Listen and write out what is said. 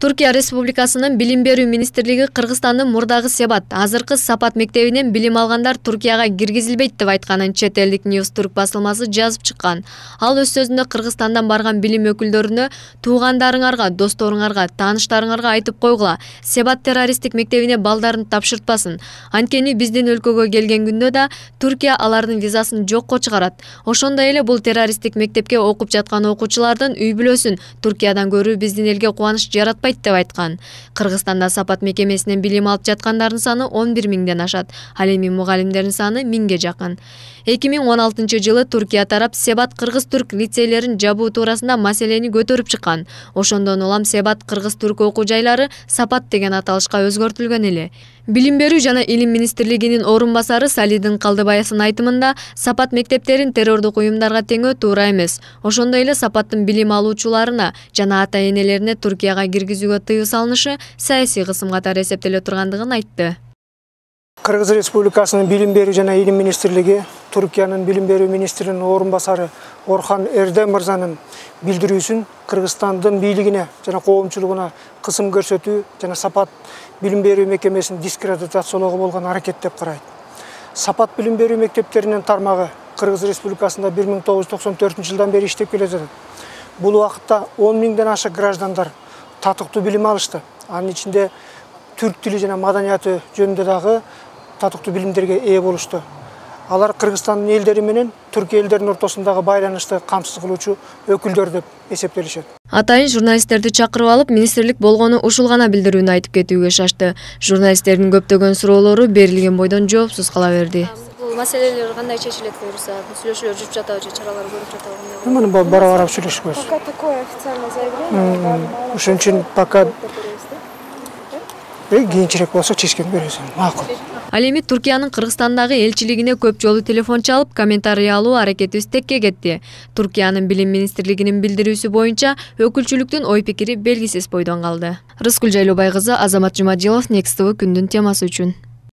Түркия Республикасынын Билим берүү министрлиги Кыргызстандын мурдагы Себат, азыркы Сапат мектебинен билим алгандар Түркияга киргизилбейт деп айтканын чет элдик News Turk басылмасы жазып чыккан. Ал өз сөзүндө Кыргызстандан барган билим өкүлдөрүнө туугандарыңарга, досторуңарга, тааныштарыңарга айтып койгула, Себат террористтик мектебине балдарын тапшыртпасын. Анткени биздин өлкөгө келген күндө да Түркия алардын визасын жокко чыгарат. Ошондой эле бул террористтик мектепке окуп жаткан окуучулардын үй бүлөсүн Түркиядан көрүү биздин элге кубаныч жаратпайт деп айткан. Кыргызстанда Сапат мекемесинен билим алып жаткандардын саны 11 миңден ашат. Ал эми мугалимдердин саны 1000ге жакын. 2016 жылы Түркия тарап Себат кыргыз-түрк лицейлерин жабуу туурасында маселени көтөрүп чыккан. Ошондон улам Себат кыргыз-түрк окуу жайлары Сапат деген аталышка өзгөртүлгөн эле. Билим берүү жана илим министрлигинин орун басары Салидин Калдыбаевдин айтымында Сапат мектептерин террордук уюмдарга теңөө туура эмес. Ошондой эле Сапаттын билим алуучуларына жана ата-энелерине Түркияга киргизүүгө тыюу салынышы саясий кысым катары эсептеле тургандыгын айтты. Кыргыз Республикасынын билим берүү жана илим министрлиги Түркиянын билим берүү министринин орун басары Орхан Эрдем мырзанын билдирүүсүн Кыргызстандын бийлигине жана коомчулугуна кысым көрсөтүү жана Сапат билим берүү мекемесин дискредитациялоого болгон аракет деп карайт. Сапат билим берүү мектептеринин тармагы Кыргыз Республикасында 1994 жылдан бери иштеп келе жатат. Бул убакытта 10 миңден ашык граждандар татыктуу билим алышты. Анын ичинде түрк тили жана маданияты жөнүндө дагы татыктуу билимдерге ээ болушту. Алар Кыргызстандын элдери менен Түркия элдеринин ортосундагы байланышты камсыз кылуучу өкүлдөр деп эсептелишет. Атайын журналисттерди чакырып алып, министрлик болгону ушул гана билдирүүнү айтып кетүүгө шашты. Журналисттердин көптөгөн суроолору берилген бойдон жоопсуз кала берди. Бул маселелер кандай чечилет буюрса, сүйлөшүүлөр жүрүп жатабы же чаралар көрүп жатабы? Муну бара-бара сүйлөшүп Пока такое официальное заявление. Ошон үчүн пока кийинчерээк болсо чечкен беребиз. Макул. Ал эми Түркиянын Кыргызстандагы элчилигине көп жолу телефон чалып, комментарий алуу аракетибиз текке кетти. Түркиянын билим министрлигинин билдирүүсү боюнча өкүлчүлүктүн ой-пикири белгисиз бойдон калды. Рыскүл Жайлообай кызы, Азамат Жумадилов, Next TV күндүн темасы үчүн.